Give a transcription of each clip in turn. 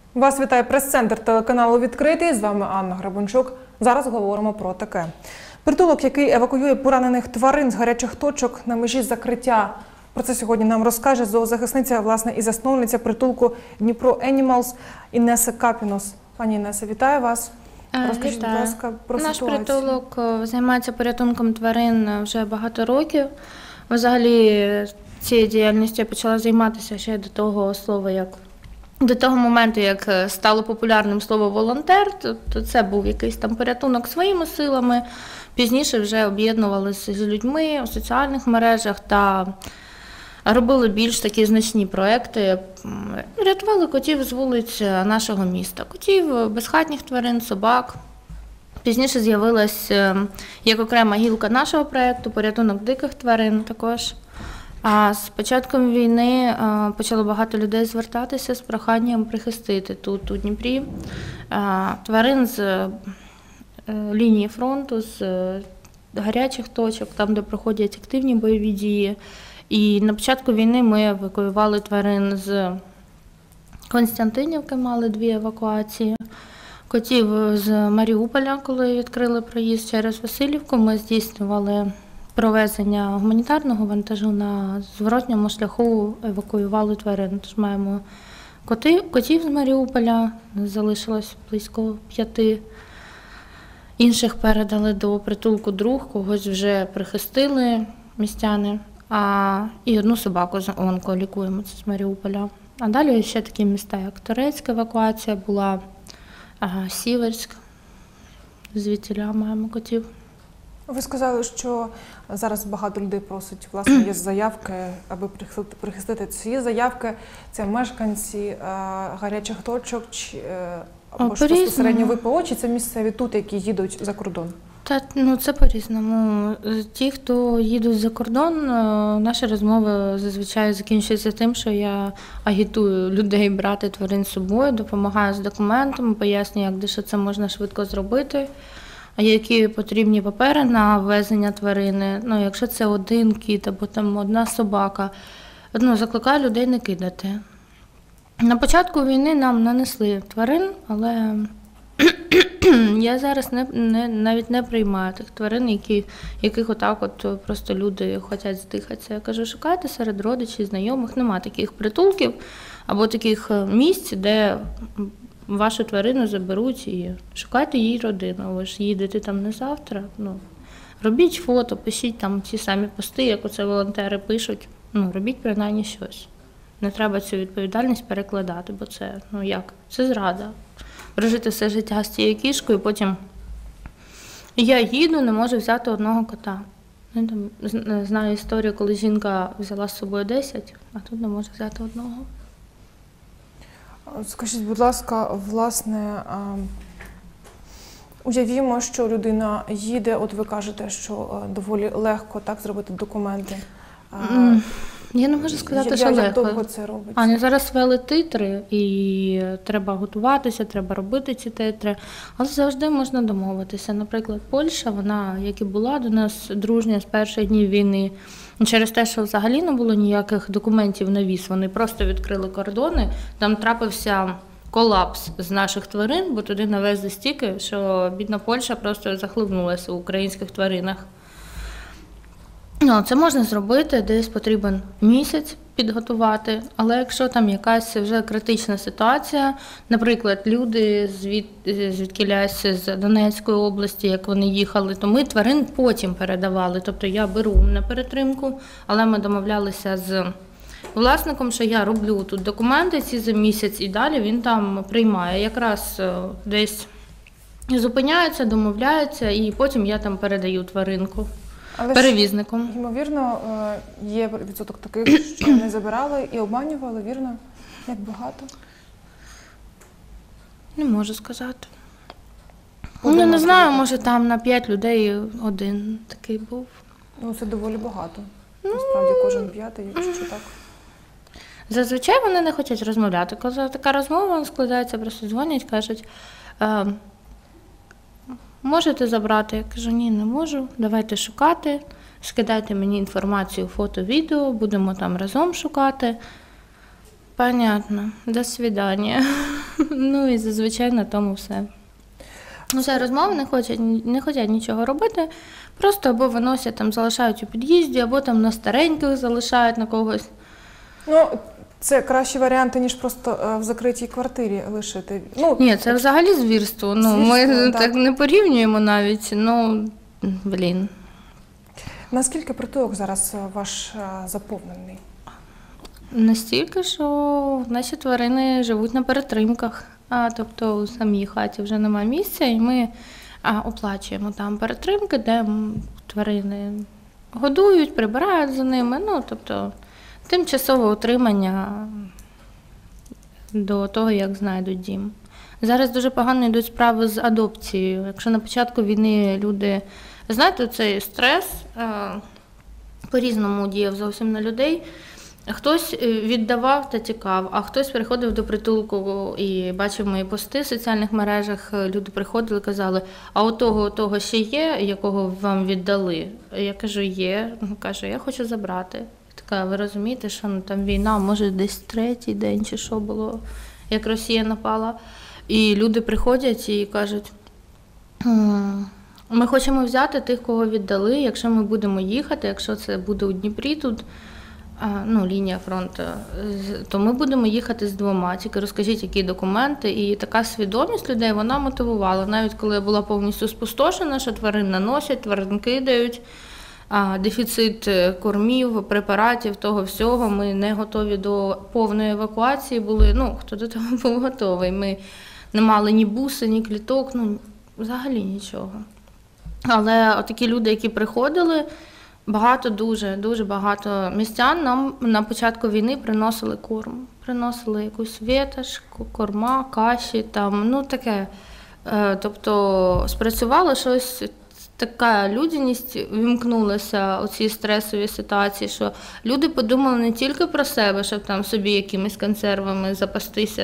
Вас вітає прес-центр телеканалу «Відкритий». З вами Анна Грабунчук. Зараз говоримо про таке. Притулок, який евакуює поранених тварин з гарячих точок на межі закриття. Про це сьогодні нам розкаже зоозахисниця, власне, і засновниця притулку Дніпро Енімалс Інеса Капінос. Пані Інеса, вітаю вас. Розкажіть, будь ласка, про ситуацію. Наш притулок займається порятунком тварин вже багато років. Взагалі, цією діяльністю я почала займатися ще до того моменту, як стало популярним слово «волонтер», то це був якийсь там порятунок своїми силами. Пізніше вже об'єднувалися з людьми у соціальних мережах та робили більш такі значні проекти. Рятували котів з вулиць нашого міста. Котів, безхатніх тварин, собак. Пізніше з'явилась як окрема гілка нашого проєкту порятунок диких тварин також. А з початком війни почало багато людей звертатися з проханням прихистити тут, у Дніпрі, тварин з лінії фронту, з гарячих точок, там, де проходять активні бойові дії. І на початку війни ми евакуювали тварин з Константинівки, мали 2 евакуації. Котів з Маріуполя, коли відкрили проїзд через Василівку, ми здійснювали провезення гуманітарного вантажу, на зворотньому шляху евакуювали тварин. Тож маємо котів з Маріуполя, залишилось близько 5. Інших передали до притулку «Друг», когось вже прихистили містяни. І 1 собаку з онколікуємо, це з Маріуполя. А далі ще такі міста, як Торецька евакуація була, Сіверськ, звідтіля маємо котів. Ви сказали, що зараз багато людей просять, власне, є заявки, аби прихистити. Ці заявки – це мешканці гарячих точок, або ж безпосередньо ВПО, чи це місцеві тут, які їдуть за кордон? Це по-різному. Ті, хто їдуть за кордон, наші розмови зазвичай закінчуються тим, що я агітую людей брати тварин з собою, допомагаю з документами, пояснюю, як дещо це можна швидко зробити, які потрібні папери на ввезення тварини. Якщо це 1 кіт або там 1 собака, закликаю людей не кидати. На початку війни нам нанесли тварин, але я зараз навіть не приймаю тих тварин, яких отак просто люди хочуть здихатися. Я кажу, шукайте серед родичів, знайомих, нема таких притулків або таких місць, де вашу тварину заберуть і шукайте їй родину. Ви ж їдете там не завтра. Робіть фото, пишіть там ті самі пости, як оце волонтери пишуть. Робіть принаймні щось. Не треба цю відповідальність перекладати, бо це, це зрада. Прожити все життя з цією кішкою, потім я їду, не можу взяти 1 кота. Знаю історію, коли жінка взяла з собою 10, а тут не може взяти 1. Скажіть, будь ласка, власне, уявімо, що людина їде, от ви кажете, що доволі легко так зробити документи. Я не можу сказати, що легко. Як довго це робиться? Зараз ввели титри, і треба готуватися, треба робити ці титри, але завжди можна домовитися. Наприклад, Польща, вона, як і була до нас дружня з перших днів війни, через те, що взагалі не було ніяких документів на віз, вони просто відкрили кордони, там трапився колапс з наших тварин, бо туди навезли стільки, що бідна Польща просто захлинулася у українських тваринах. Це можна зробити, десь потрібен місяць підготувати, але якщо там якась вже критична ситуація, наприклад, люди звідкілясь з Донецької області, як вони їхали, то ми тварин потім передавали. Тобто я беру на перетримку, але ми домовлялися з власником, що я роблю тут документи ці за місяць і далі він там приймає. Якраз десь зупиняються, домовляються і потім я там передаю тваринку. Але перевізником. Ж, ймовірно, є відсоток таких, що не забирали і обманювали, вірно? Як багато? Не можу сказати. Не знаю, може там на 5 людей 1 такий був. Це доволі багато. Насправді кожен 5-й, якщо так. Зазвичай вони не хочуть розмовляти. Коли така розмова складається, просто дзвонять, кажуть, можете забрати? Я кажу, ні, не можу, давайте шукати, скидайте мені інформацію, фото, відео, будемо там разом шукати. Понятно, до свидання. Ну і зазвичай на тому все. Вже розмови не хочуть нічого робити, просто або виносять, там, залишають у під'їзді, або там на стареньких залишають на когось. Ну, це кращі варіанти, ніж просто в закритій квартирі лишити. Ну, Ні, це взагалі звірство. Ну, ми так не порівнюємо навіть. Ну, блін. Наскільки притулок зараз ваш заповнений? Настільки, що наші тварини живуть на перетримках. Тобто у самій хаті вже немає місця, і ми оплачуємо там перетримки, де тварини годують, прибирають за ними. Ну, тобто тимчасове утримання до того, як знайдуть дім. Зараз дуже погано йдуть справи з адопцією. Якщо на початку війни люди, знаєте, цей стрес по-різному діяв зовсім на людей. Хтось віддавав та тікав, а хтось приходив до притулку і бачив мої пости в соціальних мережах. Люди приходили і казали, а у того ще є, якого вам віддали? Я кажу, є. Каже, я хочу забрати. Така, ви розумієте, що там війна, може десь 3-й день чи що було, як Росія напала. І люди приходять і кажуть, ми хочемо взяти тих, кого віддали, якщо ми будемо їхати, якщо це буде у Дніпрі тут, лінія фронту, то ми будемо їхати з 2. Тільки розкажіть, які документи. І така свідомість людей, вона мотивувала. Навіть коли я була повністю спустошена, що тварин наносять, тварин кидають, дефіцит кормів, препаратів, того всього. Ми не готові до повної евакуації були. Ну, хто до того був готовий. Ми не мали ні буси, ні кліток, взагалі нічого. Але отакі люди, які приходили, дуже багато містян нам на початку війни приносили корм. Приносили якусь ветошь, корма, каші, таке. Тобто спрацювало щось, така людяність вимкнулася у цій стресовій ситуації, що люди подумали не тільки про себе, щоб там собі якимись консервами запастися,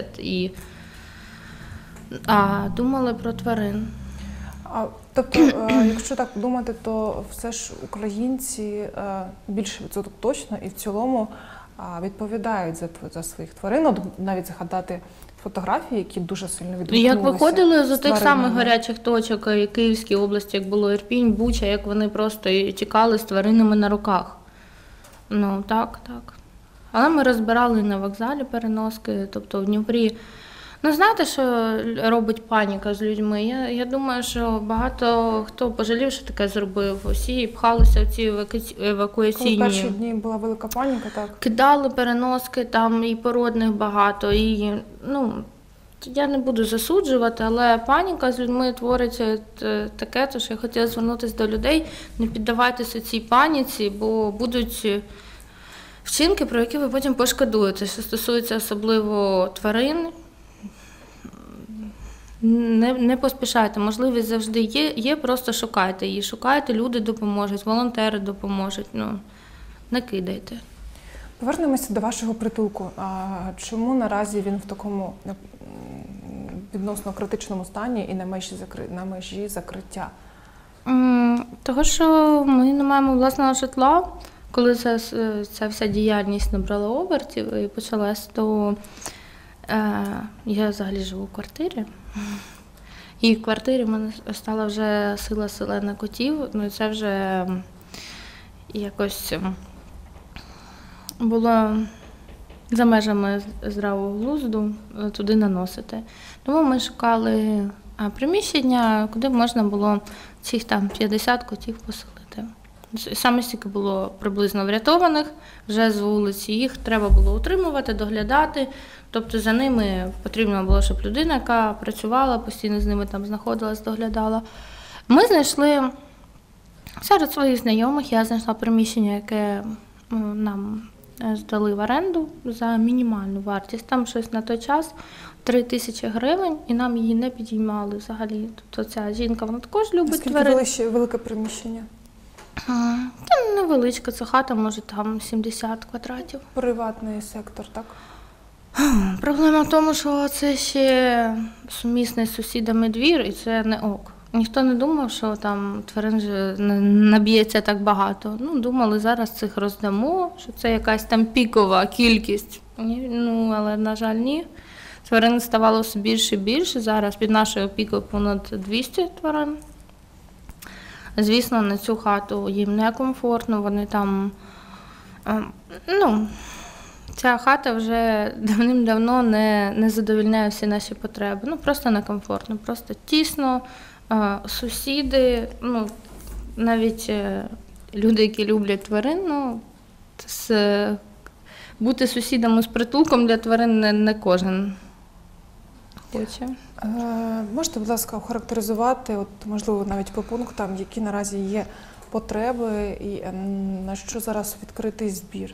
а думали про тварин. Тобто, якщо так думати, то все ж українці більше відсоток точно і в цілому відповідають за своїх тварин. От навіть згадати фотографії, які дуже сильно відгукнулися. Як виходили з тих самих гарячих точок і Київській області, як було Ірпінь, Буча, як вони просто тікали з тваринами на руках. Так. Але ми розбирали на вокзалі переноски, тобто в Дніпрі. Знаєте, що робить паніка з людьми? Я думаю, що багато хто пожалів, що таке зробив. Усі пхалися в ці евакуаційні. Коли перші дні була велика паніка, так? Кидали переноски, там і породних багато, і, я не буду засуджувати, але паніка з людьми твориться таке, що я хотіла звернутися до людей, не піддавайтеся цій паніці, бо будуть вчинки, про які ви потім пошкодуєте, що стосується особливо тварин. Не поспішайте, можливість завжди є, просто шукайте її. Шукайте, люди допоможуть, волонтери допоможуть, не кидайте. Повернемося до вашого притулку. Чому наразі він в такому відносно критичному стані і на межі закриття? Того, що ми не маємо власного житла. Коли ця вся діяльність набрала обертів і почалась, то я взагалі живу в квартирі. І в квартирі в мене стала вже сила селена котів. І це вже якось було за межами здравого глузду туди наносити. Тому ми шукали приміщення, куди можна було цих 50 котів поселити. Саме стільки було приблизно врятованих вже з вулиці. Їх треба було утримувати, доглядати. Тобто за ними потрібно було, щоб людина, яка працювала, постійно з ними там знаходилась, доглядала. Ми знайшли серед своїх знайомих, я знайшла приміщення, яке нам здали в оренду за мінімальну вартість. Там щось на той час 3000 гривень, і нам її не підіймали взагалі. Тобто ця жінка, вона також любить тварин. Скільки велике приміщення? Там невеличка, це хата, може там 70 квадратів. Приватний сектор, так? Проблема в тому, що це ще сумісний з сусідами двір, і це не ок. Ніхто не думав, що там тварин наб'ється так багато. Думали, зараз цих роздамо, що це якась там пікова кількість. Але, на жаль, ні. Тварин ставало все більше і більше. Зараз під нашою опікою понад 200 тварин. Звісно, на цю хату їм некомфортно, вони там, ця хата вже давним-давно не задовольняє всі наші потреби. Просто некомфортно, просто тісно, сусіди, навіть люди, які люблять тварин, бути сусідом з притулком для тварин не кожен хоче. Можете, будь ласка, охарактеризувати, можливо, навіть по пунктам, які наразі є потреби і на що зараз відкритий збір?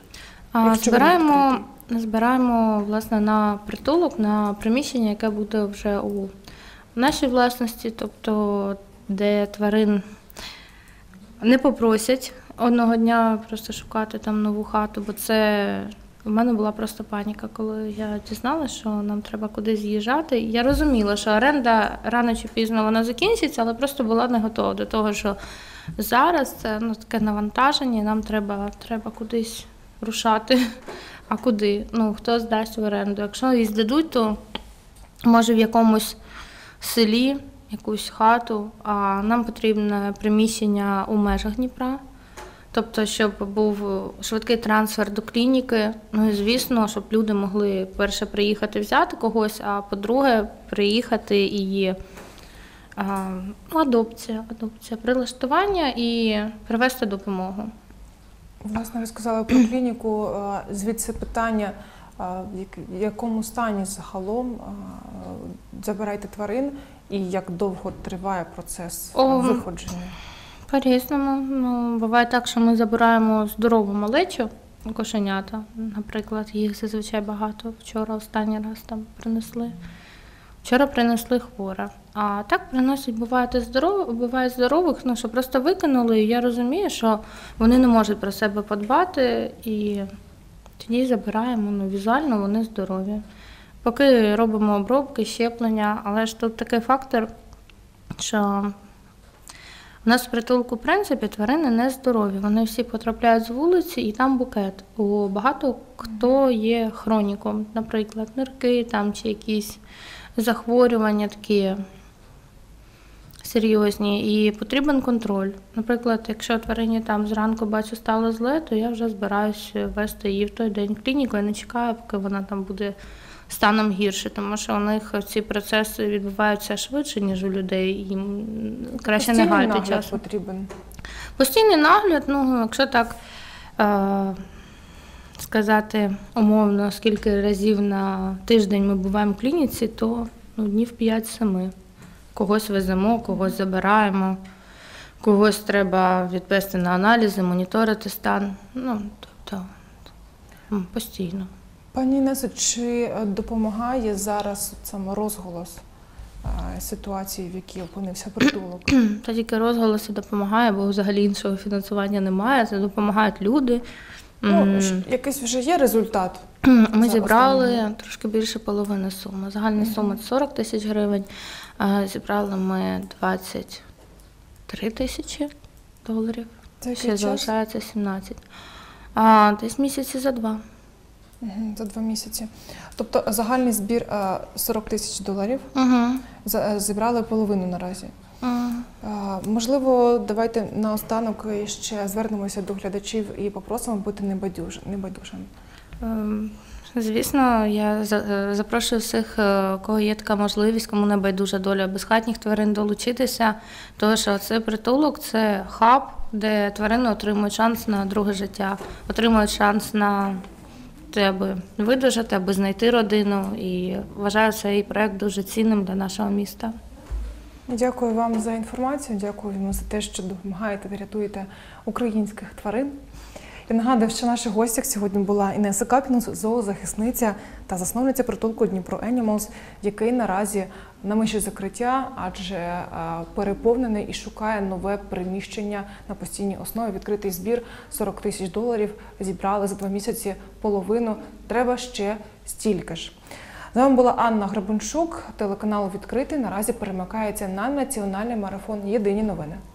Збираємо, власне, на притулок, на приміщення, яке буде вже у нашій власності, тобто де тварин не попросять одного дня просто шукати там нову хату, бо в мене була просто паніка, коли я дізналася, що нам треба кудись з'їжджати. Я розуміла, що оренда рано чи пізно вона закінчиться, але просто була не готова до того, що зараз це таке навантаження, і нам треба кудись рушати. А куди? Хто здасть в оренду? Якщо її здадуть, то може в якомусь селі, якусь хату, а нам потрібне приміщення у межах Дніпра. Тобто, щоб був швидкий трансфер до клініки, і, звісно, щоб люди могли, перше, приїхати взяти когось, а по-друге, приїхати і адопція, прилаштування і привезти допомогу. Власне, ви сказали про клініку, звідси питання, в якому стані загалом забираєте тварин і як довго триває процес виходження? По-різному. Буває так, що ми забираємо здорову малечу, кошенята, наприклад, їх зазвичай багато. Вчора останній раз там принесли. Вчора принесли хвора. А так приносять, буває здорових, що просто викинули, і я розумію, що вони не можуть про себе подбати, і тоді забираємо, візуально вони здорові. Поки робимо обробки, щеплення, але ж тут такий фактор, що у нас в притулку, в принципі, тварини не здорові. Вони всі потрапляють з вулиці, і там букет. У багато хто є хроніком, наприклад, нирки там, чи якісь захворювання такі серйозні. І потрібен контроль. Наприклад, якщо тварині там зранку бачу стало зле, то я вже збираюсь вести її в той день в клініку. Я не чекаю, поки вона там буде станом гірше, тому що у них ці процеси відбуваються швидше, ніж у людей, їм краще не гаяти часу. Нагляд потрібен? Постійний нагляд, якщо так сказати умовно, скільки разів на тиждень ми буваємо в клініці, то днів 5-7. Когось веземо, когось забираємо, когось треба відвести на аналізи, моніторити стан, тобто постійно. Пані Інесо, чи допомагає зараз саме розголос ситуації, в якій опинився притулок? Та тільки розголоси допомагає, бо взагалі іншого фінансування немає, це допомагають люди. Якийсь вже є результат? Ми зібрали трошки більше половини суми. Загальна сума – 40 тисяч гривень, зібрали ми 23 тисячі доларів, ще залишається 17. Десь місяці за 2. За 2 місяці. Тобто загальний збір 40 тисяч доларів, зібрали половину наразі. Можливо, давайте наостанок ще звернемося до глядачів і попросимо бути небайдужими. Звісно, я запрошую всіх, у кого є така можливість, кому не байдужа доля безхатніх тварин, долучитися, тому що цей притулок – це хаб, де тварини отримують шанс на друге життя, отримують шанс на те, аби видужати, аби знайти родину, і вважаю цей проєкт дуже цінним для нашого міста. Дякую вам за інформацію, дякую вам за те, що допомагаєте та рятуєте українських тварин. Я нагадую, що в наших гостях сьогодні була Інеса Капінус, зоозахисниця та засновниця притулку Дніпро Енімалс, який наразі на межі закриття, адже переповнений і шукає нове приміщення на постійній основі. Відкритий збір 40 тисяч доларів, зібрали за 2 місяці половину, треба ще стільки ж. З вами була Анна Гребенчук, телеканал «Відкритий» наразі перемикається на національний марафон «Єдині новини».